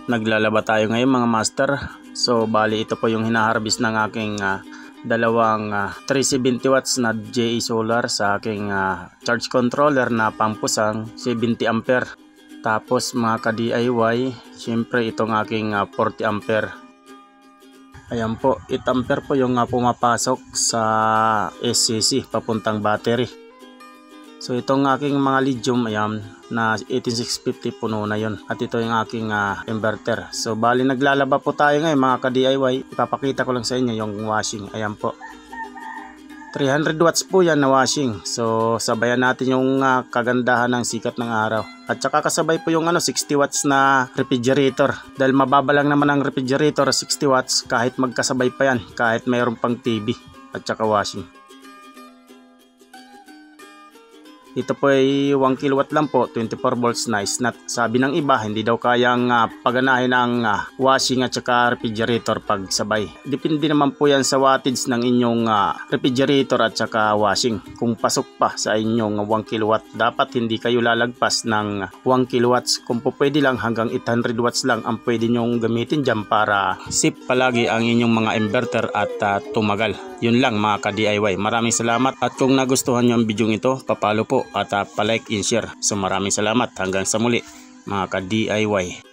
Naglalaba tayo ngayon mga master. So bali ito po yung hinaharvest ng aking dalawang 370 watts na JE Solar sa aking charge controller na pampusang 70 ampere. Tapos mga ka-DIY, syempre itong aking 40 ampere. Ayan po, 8 ampere po yung pumapasok sa SCC papuntang battery. So itong aking mga lithium, ayan, na 18650 puno na yon. At ito yung aking inverter. So bali naglalaba po tayo ngayon mga ka-DIY. Ipapakita ko lang sa inyo yung washing. Ayan po. 300 watts po yan na washing. So sabayan natin yung kagandahan ng sikat ng araw. At saka kasabay po yung 60 watts na refrigerator. Dahil mababa lang naman ang refrigerator 60 watts kahit magkasabay pa yan. Kahit mayroon pang TV at saka washing. Ito po ay 1 kilowatt lang po, 24 volts na snot. Sabi ng iba, hindi daw kayang paganahin ang washing at saka refrigerator pag sabay. Depende naman po yan sa wattage ng inyong refrigerator at saka washing. Kung pasok pa sa inyong 1 kilowatt, dapat hindi kayo lalagpas ng 1 kilowatts. Kung po pwede lang hanggang 800 watts lang ang pwede nyong gamitin dyan para safe palagi ang inyong mga inverter at tumagal. Yun lang mga ka-DIY. Maraming salamat at kung nagustuhan nyo ang video ito, papalo po at pa-like and share. So maraming salamat hanggang sa muli mga ka-DIY.